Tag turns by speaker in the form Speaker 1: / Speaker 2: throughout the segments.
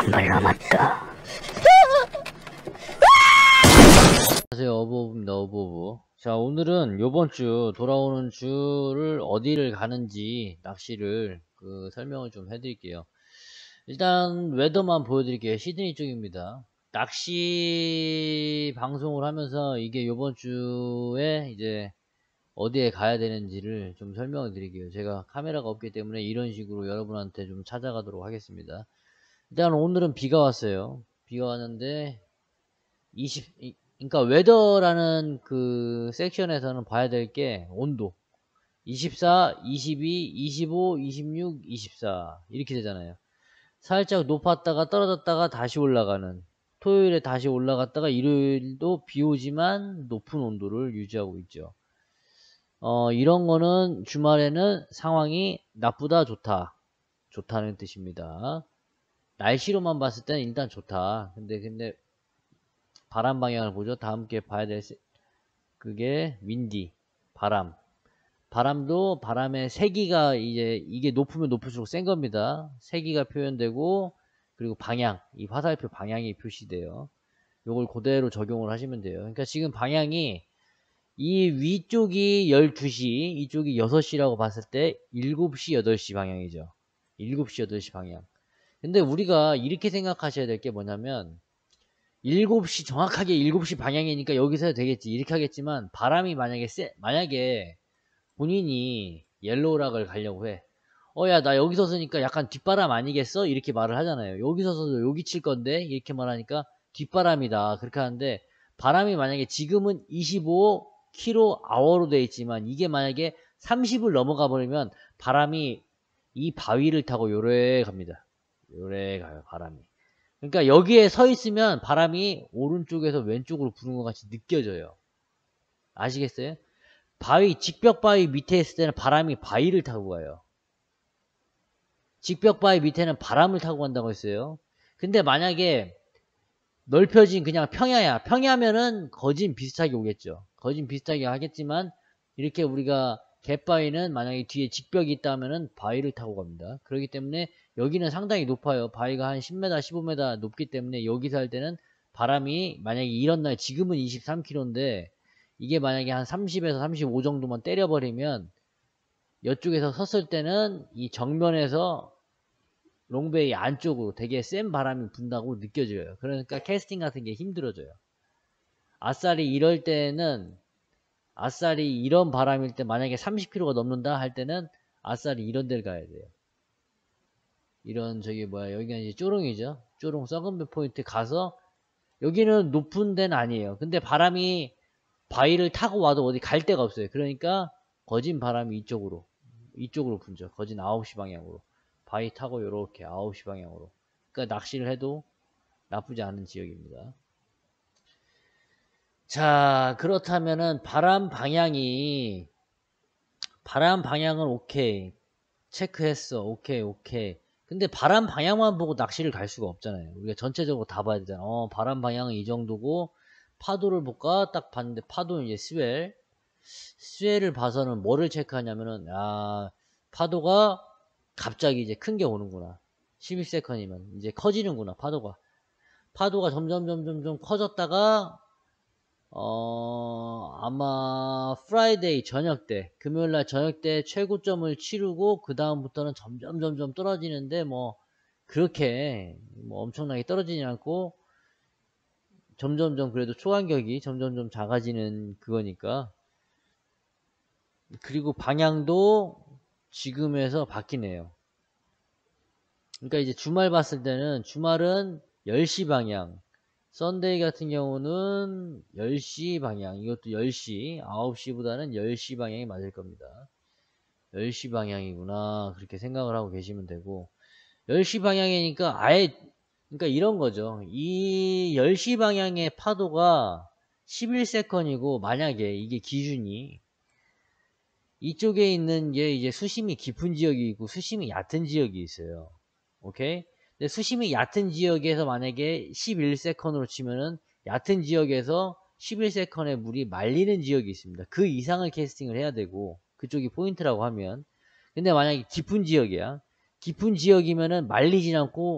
Speaker 1: 발 남았다.
Speaker 2: 안녕하세요, 어부어부입니다. 어부어부. 자, 오늘은 요번 주 돌아오는 주를 어디를 가는지 낚시를 설명을 좀 해드릴게요. 일단 웨더만 보여드릴게요. 시드니 쪽입니다. 낚시 방송을 하면서 이게 요번 주에 이제 어디에 가야 되는지를 좀 설명을 드릴게요. 제가 카메라가 없기 때문에 이런 식으로 여러분한테 좀 찾아가도록 하겠습니다. 일단 오늘은 비가 왔어요. 비가 왔는데 그러니까 웨더라는 그 섹션에서는 봐야 될 게 온도 24, 22, 25, 26, 24 이렇게 되잖아요. 살짝 높았다가 떨어졌다가 다시 올라가는, 토요일에 다시 올라갔다가 일요일도 비 오지만 높은 온도를 유지하고 있죠. 이런 거는 주말에는 상황이 나쁘다 좋다는 뜻입니다. 날씨로만 봤을 때는 일단 좋다. 근데 바람 방향을 보죠. 다 함께 봐야 될 그게 윈디, 바람도 바람의 세기가 이제 이게 높으면 높을수록 센 겁니다. 세기가 표현되고, 그리고 방향, 이 화살표 방향이 표시돼요. 요걸 그대로 적용을 하시면 돼요. 그러니까 지금 방향이 이 위쪽이 12시, 이쪽이 6시라고 봤을 때 7시, 8시 방향이죠. 7시, 8시 방향. 근데 우리가 이렇게 생각하셔야 될 게 뭐냐면, 7시, 정확하게 7시 방향이니까 여기서 해도 되겠지, 이렇게 하겠지만, 바람이 만약에 본인이 옐로우락을 가려고 해. 야, 나 여기 서서니까 약간 뒷바람 아니겠어? 이렇게 말을 하잖아요. 여기 서서 여기 칠 건데? 이렇게 말하니까 뒷바람이다. 그렇게 하는데, 바람이 만약에 지금은 25kmh로 돼 있지만, 이게 만약에 30을 넘어가 버리면, 바람이 이 바위를 타고 요래 갑니다. 요래 가요, 바람이. 그러니까 여기에 서 있으면 바람이 오른쪽에서 왼쪽으로 부는 것 같이 느껴져요. 아시겠어요? 직벽 바위 밑에 있을 때는 바람이 바위를 타고 가요. 직벽 바위 밑에는 바람을 타고 간다고 했어요. 근데 만약에 넓혀진 그냥 평야야. 평야면은 거진 비슷하게 오겠죠. 거진 비슷하게 하겠지만, 이렇게 우리가 갯바위는 만약에 뒤에 직벽이 있다면은 바위를 타고 갑니다. 그렇기 때문에 여기는 상당히 높아요. 바위가 한 10m, 15m 높기 때문에 여기서 할 때는 바람이 만약에 이런 날, 지금은 23km인데 이게 만약에 한 30에서 35 정도만 때려버리면, 이쪽에서 섰을 때는 이 정면에서 롱베이 안쪽으로 되게 센 바람이 분다고 느껴져요. 그러니까 캐스팅 같은 게 힘들어져요. 아싸리 이런 바람일 때, 만약에 30km가 넘는다 할 때는 아싸리 이런 데를 가야 돼요. 이런, 여기가 이제 쪼롱이죠. 쪼롱 썩은배 포인트 가서, 여기는 높은 데는 아니에요. 근데 바람이 바위를 타고 와도 어디 갈 데가 없어요. 그러니까 거진 바람이 이쪽으로 분죠. 거진 9시 방향으로. 바위 타고 요렇게 9시 방향으로. 그러니까 낚시를 해도 나쁘지 않은 지역입니다. 자, 그렇다면은 바람 방향은 오케이. 체크했어. 오케이. 근데 바람 방향만 보고 낚시를 갈 수가 없잖아요. 우리가 전체적으로 다 봐야 되잖아. 바람 방향은 이 정도고, 파도를 볼까? 딱 봤는데 파도는 이제 스웰을 봐서는 뭐를 체크하냐면은, 파도가 갑자기 이제 큰 게 오는구나. 11세컨이면 이제 커지는구나. 파도가 점점 커졌다가, 아마 프라이데이 저녁 때, 금요일날 저녁 때 최고점을 치르고 그 다음부터는 점점 떨어지는데, 그렇게 엄청나게 떨어지지 않고 점점점, 그래도 초간격이 점점점 작아지는 그거니까. 그리고 방향도 지금에서 바뀌네요. 그러니까 이제 주말 봤을 때는, 주말은 10시 방향, 썬데이 같은 경우는 10시 방향, 이것도 10시, 9시보다는 10시 방향이 맞을 겁니다. 10시 방향이구나, 그렇게 생각을 하고 계시면 되고, 10시 방향이니까 그러니까 이런 거죠. 이 10시 방향의 파도가 11세컨이고, 만약에 이게 기준이, 이쪽에 있는 게 이제 수심이 깊은 지역이 있고 수심이 얕은 지역이 있어요. 오케이? 근데 수심이 얕은 지역에서 만약에 11세컨으로 치면은, 얕은 지역에서 11세컨의 물이 말리는 지역이 있습니다. 그 이상을 캐스팅을 해야 되고, 그쪽이 포인트라고 하면. 근데 만약에 깊은 지역이야. 깊은 지역이면은 말리진 않고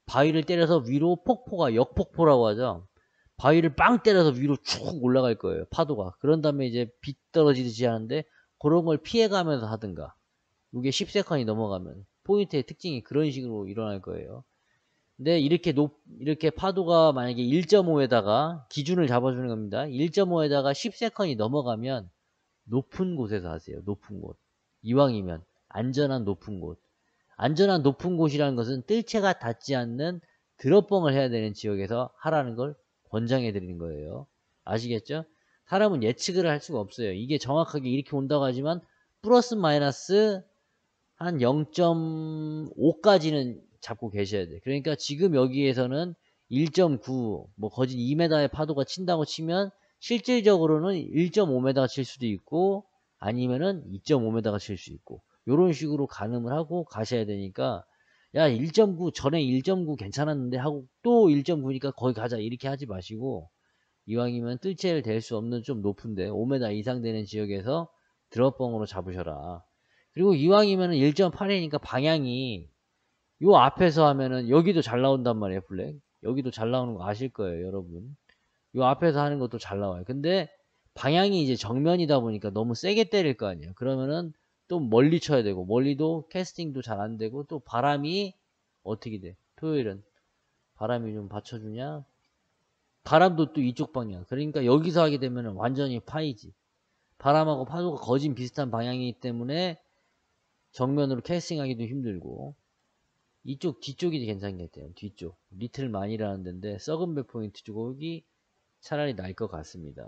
Speaker 2: 바위를 때려서 위로 폭포가 역폭포라고 하죠. 바위를 빵 때려서 위로 쭉 올라갈 거예요. 파도가. 그런 다음에 이제 빗 떨어지듯이 하는데 그런 걸 피해가면서 하든가. 이게 10세컨이 넘어가면 포인트의 특징이 그런 식으로 일어날 거예요. 근데 이렇게 파도가 만약에 1.5에다가 기준을 잡아주는 겁니다. 1.5에다가 10세컨이 넘어가면 높은 곳에서 하세요. 높은 곳. 이왕이면 안전한 높은 곳. 안전한 높은 곳이라는 것은 뜰채가 닿지 않는 드롭봉을 해야 되는 지역에서 하라는 걸 권장해 드리는 거예요. 아시겠죠? 사람은 예측을 할 수가 없어요. 이게 정확하게 이렇게 온다고 하지만 플러스 마이너스 한 0.5까지는 잡고 계셔야 돼. 그러니까 지금 여기에서는 1.9, 뭐 거진 2m의 파도가 친다고 치면 실질적으로는 1.5m가 칠 수도 있고 아니면은 2.5m가 칠 수 있고 요런 식으로 가늠을 하고 가셔야 되니까 야 1.9 전에 1.9 괜찮았는데 하고 또 1.9니까 거기 가자 이렇게 하지 마시고 이왕이면 뜰채를 댈 수 없는 좀 높은데 5m 이상 되는 지역에서 드롭봉으로 잡으셔라. 그리고 이왕이면은 1.8이니까 방향이 요 앞에서 하면은 여기도 잘 나온단 말이에요, 블랙. 여기도 잘 나오는 거 아실 거예요, 여러분. 요 앞에서 하는 것도 잘 나와요. 근데 방향이 이제 정면이다 보니까 너무 세게 때릴 거 아니에요. 그러면은 또 멀리 쳐야 되고, 멀리도 캐스팅도 잘 안 되고, 또 바람이 어떻게 돼? 토요일은 바람이 좀 받쳐주냐? 바람도 또 이쪽 방향. 그러니까 여기서 하게 되면은 완전히 파이지. 바람하고 파도가 거진 비슷한 방향이기 때문에 정면으로 캐스팅하기도 힘들고, 이쪽 뒤쪽이 괜찮겠대요. 뒤쪽 리틀 만이라는 데인데 썩은 배 포인트 쪽이 차라리 나을 것 같습니다.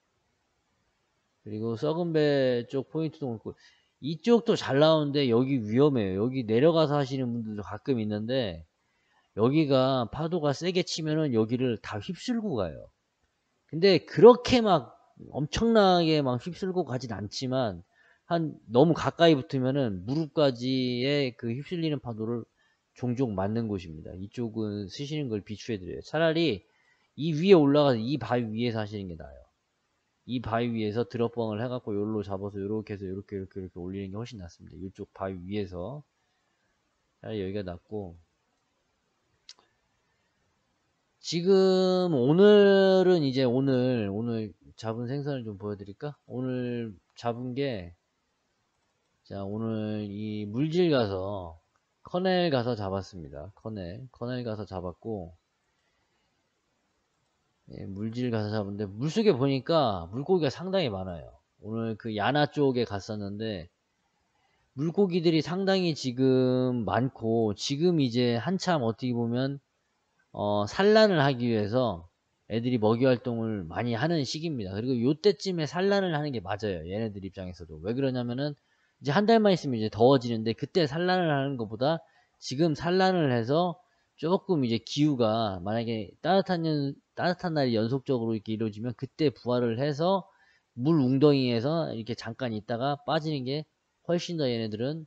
Speaker 2: 그리고 썩은 배 쪽 포인트도 그렇고 이쪽도 잘 나오는데 여기 위험해요. 여기 내려가서 하시는 분들도 가끔 있는데 여기가 파도가 세게 치면은 여기를 다 휩쓸고 가요. 근데 그렇게 막 엄청나게 막 휩쓸고 가진 않지만 한 너무 가까이 붙으면은 무릎까지의 그 휩쓸리는 파도를 종종 맞는 곳입니다. 이쪽은 쓰시는 걸 비추해 드려요. 차라리 이 위에 올라가서 이 바위 위에서 하시는 게 나아요. 이 바위 위에서 드롭방을 해갖고 요로 잡아서 요렇게 해서 요렇게 올리는 게 훨씬 낫습니다. 이쪽 바위 위에서 여기가 낫고 지금 오늘은 이제 오늘 잡은 생선을 좀 보여드릴까? 오늘 잡은 게 자 오늘 이 물질 가서 커넬 가서 잡았습니다. 커넬 가서 잡았고 예, 물질 가서 잡은데 물속에 보니까 물고기가 상당히 많아요. 오늘 그 야나 쪽에 갔었는데 물고기들이 상당히 지금 많고 지금 이제 한참 어떻게 보면 산란을 하기 위해서 애들이 먹이 활동을 많이 하는 시기입니다. 그리고 요때쯤에 산란을 하는 게 맞아요. 얘네들 입장에서도. 왜 그러냐면은 이제 한 달만 있으면 이제 더워지는데 그때 산란을 하는 것보다 지금 산란을 해서 조금 이제 기후가 만약에 따뜻한 날이 연속적으로 이렇게 이루어지면 그때 부화를 해서 물 웅덩이에서 이렇게 잠깐 있다가 빠지는 게 훨씬 더 얘네들은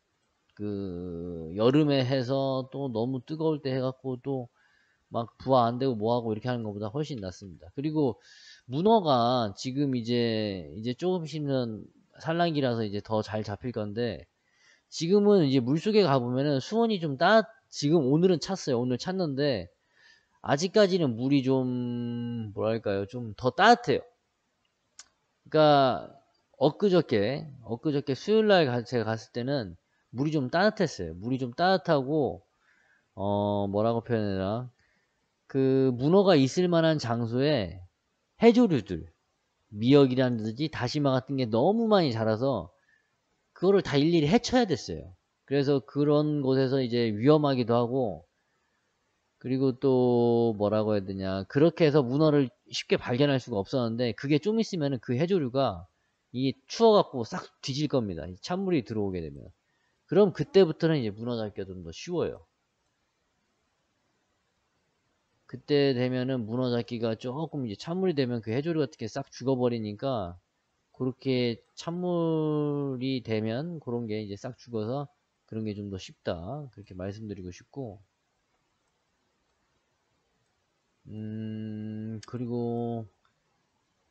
Speaker 2: 그 여름에 해서 또 너무 뜨거울 때 해갖고 또 막 부화 안 되고 뭐하고 이렇게 하는 것보다 훨씬 낫습니다. 그리고 문어가 지금 이제 조금씩은 산란기라서 이제 더 잘 잡힐 건데 지금은 이제 물속에 가보면은 수온이 좀 지금 오늘은 찼어요. 오늘 찼는데 아직까지는 물이 좀 뭐랄까요 좀 더 따뜻해요. 그러니까 엊그저께 수요일날 제가 갔을 때는 물이 좀 따뜻했어요. 물이 좀 따뜻하고 뭐라고 표현해라 그 문어가 있을 만한 장소에 해조류들 미역이라든지 다시마 같은 게 너무 많이 자라서 그거를 다 일일이 해쳐야 됐어요. 그래서 그런 곳에서 이제 위험하기도 하고 그리고 또 뭐라고 해야 되냐 그렇게 해서 문어를 쉽게 발견할 수가 없었는데 그게 좀 있으면은 그 해조류가 이 추워갖고 싹 뒤질 겁니다. 찬물이 들어오게 되면 그럼 그때부터는 이제 문어 잡기가 좀 더 쉬워요. 그때 되면은 문어 잡기가 조금 이제 찬물이 되면 그 해조류 같은 게 싹 죽어버리니까 그렇게 찬물이 되면 그런 게 이제 싹 죽어서 그런 게 좀 더 쉽다 그렇게 말씀드리고 싶고 그리고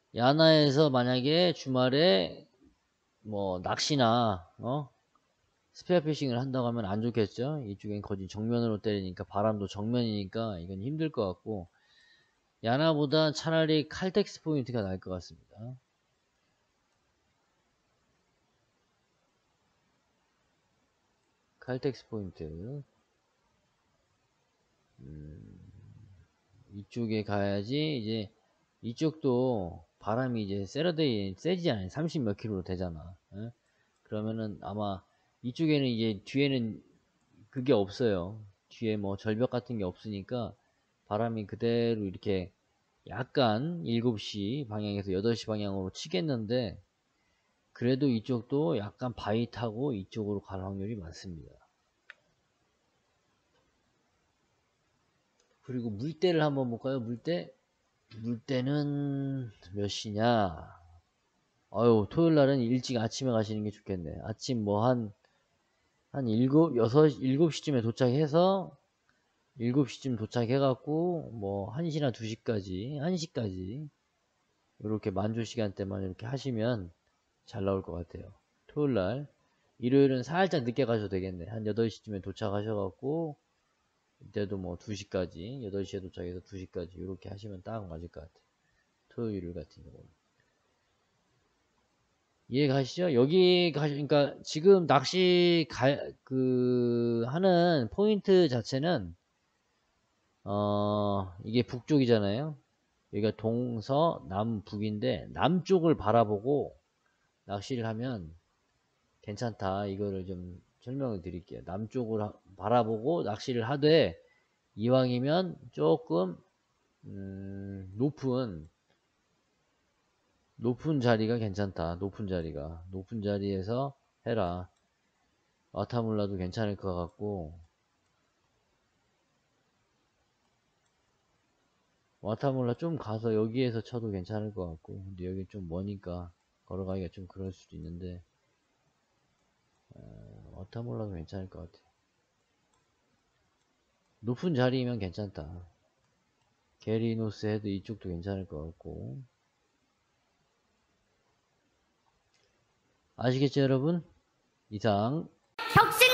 Speaker 2: 야나에서 만약에 주말에 뭐 낚시나 스페어 피싱을 한다고 하면 안 좋겠죠. 이쪽엔 거진 정면으로 때리니까 바람도 정면이니까 이건 힘들 것 같고, 야나보다 차라리 칼텍스 포인트가 나을 것 같습니다. 칼텍스 포인트. 이쪽에 가야지. 이제 이쪽도 바람이 이제 세러데이 세지 않아요. 30 몇 킬로로 되잖아. 예? 그러면은 아마 이쪽에는 이제 뒤에는 그게 없어요. 뒤에 뭐 절벽 같은 게 없으니까 바람이 그대로 이렇게 약간 7시 방향에서 8시 방향으로 치겠는데, 그래도 이쪽도 약간 바위 타고 이쪽으로 갈 확률이 많습니다. 그리고 물때를 한번 볼까요? 물때는 몇 시냐? 아유, 토요일 날은 일찍 아침에 가시는 게 좋겠네. 아침 뭐 한 7시쯤에 도착해서 7시쯤 도착해갖고 뭐 1시나 2시까지, 1시까지 이렇게 만조 시간대만 이렇게 하시면 잘 나올 것 같아요. 토요일 날. 일요일은 살짝 늦게 가셔도 되겠네. 한 8시쯤에 도착하셔갖고 이때도 뭐 2시까지, 8시에 도착해서 2시까지 이렇게 하시면 딱 맞을 것 같아요. 토요일 같은 경우는. 이해 가시죠? 그러니까 지금 하는 포인트 자체는, 이게 북쪽이잖아요. 여기가 동서남북인데, 남쪽을 바라보고 낚시를 하면 괜찮다. 이거를 좀 설명을 드릴게요. 남쪽을 바라보고 낚시를 하되, 이왕이면 조금, 높은 자리가 괜찮다. 높은 자리에서 해라. 와타물라도 괜찮을 것 같고, 와타몰라 좀 가서 여기에서 쳐도 괜찮을 것 같고, 근데 여기 좀 머니까 걸어가기가 좀 그럴 수도 있는데, 와타몰라도 괜찮을 것 같아. 높은 자리면 괜찮다. 게리노스 헤드 이쪽도 괜찮을 것 같고. 아시겠죠, 여러분? 이상. 혁신